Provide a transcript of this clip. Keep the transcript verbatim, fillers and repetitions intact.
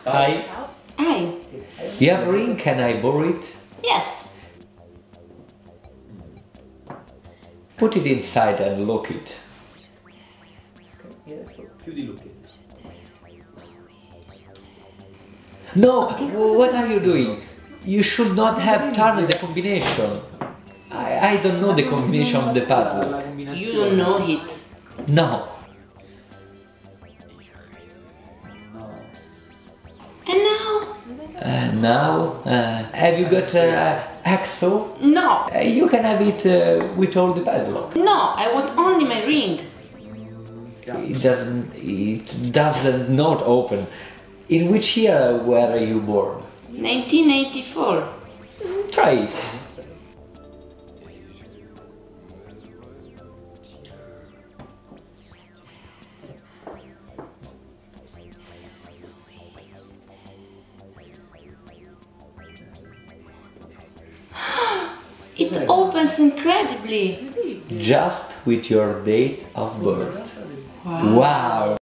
Hi. Hi. You have a ring, can I borrow it? Yes. Put it inside and lock it. No, what are you doing? You should not have turned the combination. I, I don't know the combination of the padlock. You don't know it. No. And now? Uh, now, uh, have you got uh, hacksaw? No. Uh, you can have it uh, with all the padlock. No, I want only my ring. It doesn't. It doesn't not open. In which year were you born? nineteen eighty-four. Try it. It opens incredibly. Just with your date of birth. Wow. Wow.